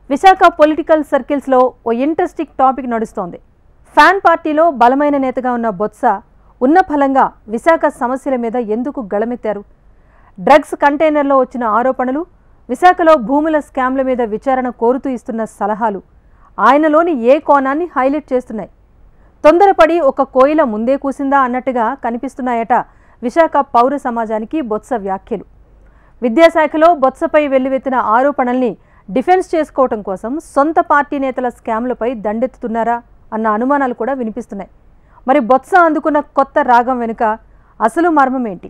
Visakha political సర్కిల్స్లో ఓ interesting topic నడుస్తోంది. ఫ్యాన్ పార్టీలో బలమైన నేతగా ఉన్న బొత్స ఉన్న ఫలంగా విశాఖ సమస్యల మీద ఎందుకు గళమెత్తారు? డ్రగ్స్ కంటైనర్లో వచ్చిన ఆరోపణలు, విశాఖలో భూముల స్కామ్ల మీద విచారణ కోరుతూ ఇస్తున్న సలహాలు ఆయనలోని ఏ కోణాన్ని హైలైట్ చేస్తున్నాయి? తొందరపడి ఒక కోయిల ముందే కూసిందా అన్నట్టుగా కనిపిస్తున్నాయట విశాఖ పౌర సమాజానికి బొత్స వ్యాఖ్యలు. విద్యాశాఖలో బొత్సపై వెల్లువెత్తిన ఆరోపణల్ని డిఫెన్స్ చేసుకోవటం కోసం సొంత పార్టీ నేతల స్కామ్లపై దండెత్తుతున్నారా అన్న అనుమానాలు కూడా వినిపిస్తున్నాయి. మరి బొత్స అందుకున్న కొత్త రాగం వెనుక అసలు మర్మమేంటి?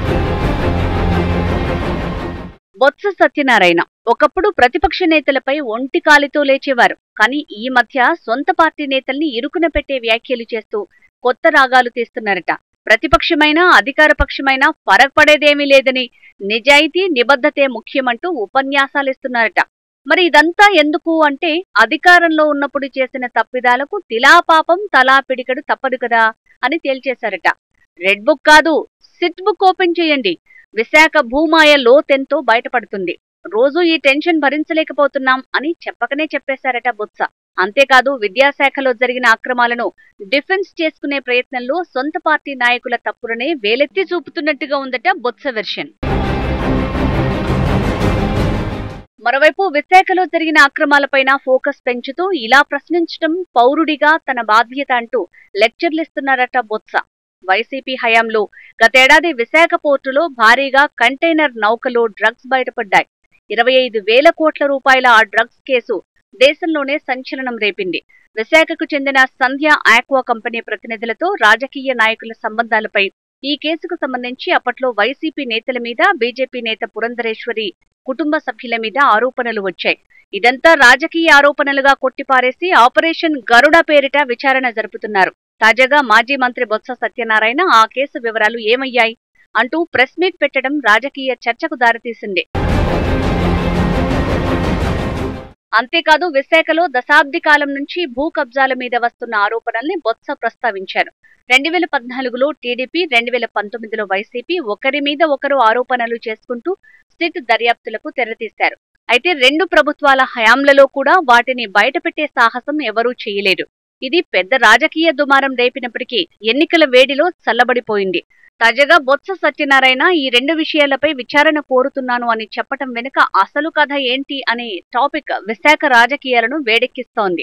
బొత్స సత్యనారాయణ ఒకప్పుడు ప్రతిపక్ష నేతలపై ఒంటి కాలితో లేచేవారు. కానీ ఈ మధ్య సొంత పార్టీ నేతల్ని ఇరుకున పెట్టే వ్యాఖ్యలు చేస్తూ కొత్త రాగాలు తీస్తున్నారట. ప్రతిపక్షమైనా అధికార పక్షమైనా ఫరక్ పడేదేమీ లేదని, నిజాయితీ నిబద్ధతే ముఖ్యమంటూ ఉపన్యాసాలిస్తున్నారట. మరి ఇదంతా ఎందుకు అంటే, అధికారంలో ఉన్నప్పుడు చేసిన తప్పిదాలకు తిలాపాపం తలా పిడికడు తప్పదు కదా అని తేల్చేశారట. రెడ్ బుక్ కాదు, సిట్ బుక్ ఓపెన్ చేయండి, విశాఖ భూమాయ లోతెంతో బయటపడుతుంది. రోజూ ఈ టెన్షన్ భరించలేకపోతున్నాం అని చెప్పకనే చెప్పేశారట బొత్స. అంతేకాదు, విద్యాశాఖలో జరిగిన అక్రమాలను డిఫెన్స్ చేసుకునే ప్రయత్నంలో సొంత పార్టీ నాయకుల తప్పులనే వేలెత్తి చూపుతున్నట్టుగా ఉందట బొత్స వెర్షన్. మరోవైపు విశాఖలో జరిగిన అక్రమాలపైన ఫోకస్ పెంచుతూ ఇలా ప్రశ్నించడం పౌరుడిగా తన బాధ్యత అంటూ లెక్చర్లిస్తున్నారట బొత్స. వైసీపీ హయాంలో గతేడాది విశాఖ పోర్టులో భారీగా కంటైనర్ నౌకలో డ్రగ్స్ బయటపడ్డాయి. 25,000 కోట్ల రూపాయల ఆ డ్రగ్స్ కేసు దేశంలోనే సంచలనం రేపింది. విశాఖకు చెందిన సంధ్య ఆక్వా కంపెనీ ప్రతినిధులతో రాజకీయ నాయకుల సంబంధాలపై ఈ కేసుకు సంబంధించి అప్పట్లో వైసీపీ నేతల మీద, బీజేపీ నేత పురంధరేశ్వరి కుటుంబ సభ్యుల మీద ఆరోపణలు వచ్చాయి. ఇదంతా రాజకీయ ఆరోపణలుగా కొట్టిపారేసి ఆపరేషన్ గరుడ పేరిట విచారణ జరుపుతున్నారు. తాజాగా మాజీ మంత్రి బొత్స సత్యనారాయణ ఆ కేసు వివరాలు ఏమయ్యాయి అంటూ ప్రెస్ మీట్ పెట్టడం రాజకీయ చర్చకు దారితీసింది. అంతేకాదు, విశాఖలో దశాబ్ది కాలం నుంచి భూ కబ్జాల మీద వస్తున్న ఆరోపణల్ని బొత్స ప్రస్తావించారు. 2014లో టీడీపీ, 2019లో వైసీపీ ఒకరి మీద ఒకరు ఆరోపణలు చేసుకుంటూ సిట్ దర్యాప్తులకు తెరతీశారు. అయితే రెండు ప్రభుత్వాల హయాంలలో కూడా వాటిని బయటపెట్టే సాహసం ఎవరూ చేయలేరు. ఇది పెద్ద రాజకీయ దుమారం రేపినప్పటికీ ఎన్నికల వేడిలో చల్లబడిపోయింది. తాజాగా బొత్స సత్యనారాయణ ఈ రెండు విషయాలపై విచారణ కోరుతున్నాను అని చెప్పటం వెనుక అసలు కథ ఏంటి అనే టాపిక్ విశాఖ రాజకీయాలను వేడెక్కిస్తోంది.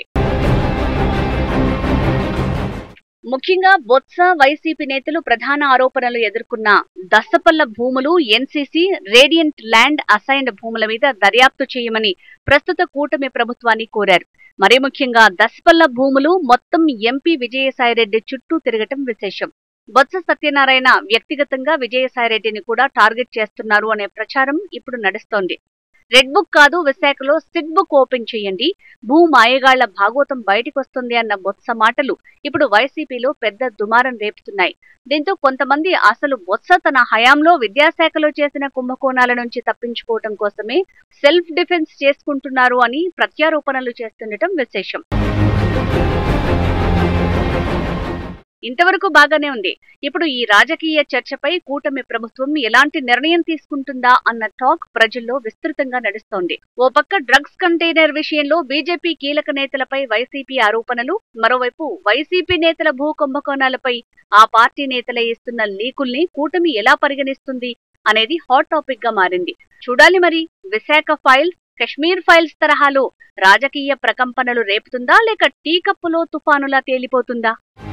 ముఖ్యంగా బొత్స, వైసీపీ నేతలు ప్రధాన ఆరోపణలు ఎదుర్కొన్న దసపల్ల భూములు, ఎన్సీసీ, రేడియంట్ ల్యాండ్ అసైన్డ్ భూముల మీద దర్యాప్తు చేయమని ప్రస్తుత కూటమి ప్రభుత్వాన్ని కోరారు. మరీ ముఖ్యంగా దసపల్ల భూములు మొత్తం ఎంపీ విజయసాయిరెడ్డి చుట్టూ తిరగటం విశేషం. బొత్స సత్యనారాయణ వ్యక్తిగతంగా విజయసాయిరెడ్డిని కూడా టార్గెట్ చేస్తున్నారు అనే ప్రచారం ఇప్పుడు నడుస్తోంది. రెడ్ బుక్ కాదు, విశాఖలో సిట్ బుక్ ఓపెన్ చేయండి, భూ మాయగాళ్ల భాగోతం బయటికొస్తుంది అన్న బొత్స మాటలు ఇప్పుడు వైసీపీలో పెద్ద దుమారం రేపుతున్నాయి. దీంతో కొంతమంది అసలు బొత్స తన హయాంలో విద్యాశాఖలో చేసిన కుంభకోణాల నుంచి తప్పించుకోవటం కోసమే సెల్ఫ్ డిఫెన్స్ చేసుకుంటున్నారు అని ప్రత్యారోపణలు చేస్తుండటం విశేషం. ఇంతవరకు బాగానే ఉంది. ఇప్పుడు ఈ రాజకీయ చర్చపై కూటమి ప్రభుత్వం ఎలాంటి నిర్ణయం తీసుకుంటుందా అన్న టాక్ ప్రజల్లో విస్తృతంగా నడుస్తోంది. ఓ పక్క డ్రగ్స్ కంటైనర్ విషయంలో బీజేపీ కీలక నేతలపై వైసీపీ ఆరోపణలు, మరోవైపు వైసీపీ నేతల భూ కుంభకోణాలపై ఆ పార్టీ నేతలే ఇస్తున్న లీకుల్ని కూటమి ఎలా పరిగణిస్తుంది అనేది హాట్ టాపిక్ గా మారింది. చూడాలి మరి, విశాఖ ఫైల్స్, కశ్మీర్ ఫైల్స్ తరహాలో రాజకీయ ప్రకంపనలు రేపుతుందా, లేక టీ కప్పులో తుఫానులా తేలిపోతుందా?